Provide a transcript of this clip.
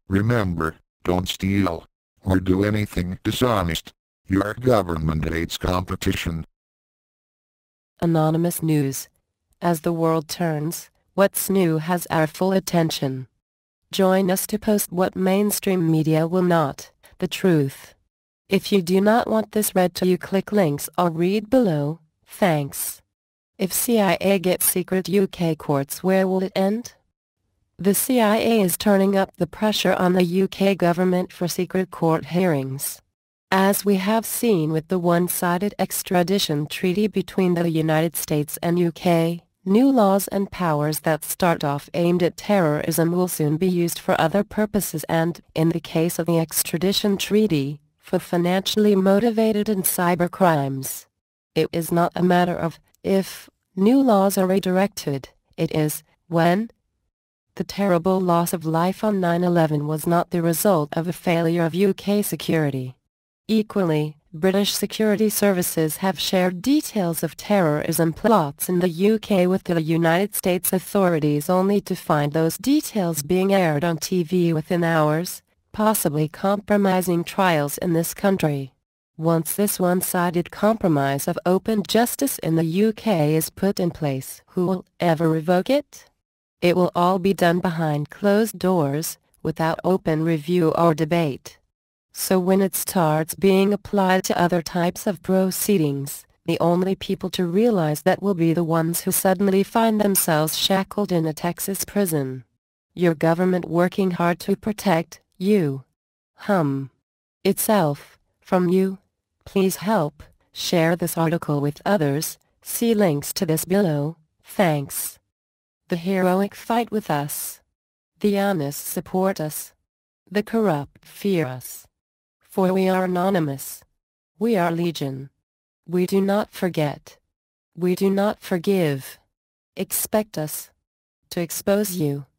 Remember, don't steal or do anything dishonest. Your government hates competition. Anonymous News. As the world turns, what's new has our full attention. Join us to post what mainstream media will not, the truth. If you do not want this read to you, click links or read below. Thanks. If CIA gets secret UK courts, where will it end? The CIA is turning up the pressure on the UK government for secret court hearings. As we have seen with the one-sided extradition treaty between the United States and UK, new laws and powers that start off aimed at terrorism will soon be used for other purposes and, in the case of the extradition treaty, for financially motivated and cyber crimes. It is not a matter of if new laws are redirected, it is when. The terrible loss of life on 9/11 was not the result of a failure of UK security. Equally, British security services have shared details of terrorism plots in the UK with the United States authorities, only to find those details being aired on TV within hours, possibly compromising trials in this country. Once this one-sided compromise of open justice in the UK is put in place, who will ever revoke it? It will all be done behind closed doors, without open review or debate. So when it starts being applied to other types of proceedings, the only people to realize that will be the ones who suddenly find themselves shackled in a Texas prison. Your government working hard to protect you. Itself, from you. Please help, share this article with others, see links to this below, thanks. The heroic fight with us. The honest support us. The corrupt fear us. For we are anonymous. We are legion. We do not forget. We do not forgive. Expect us to expose you.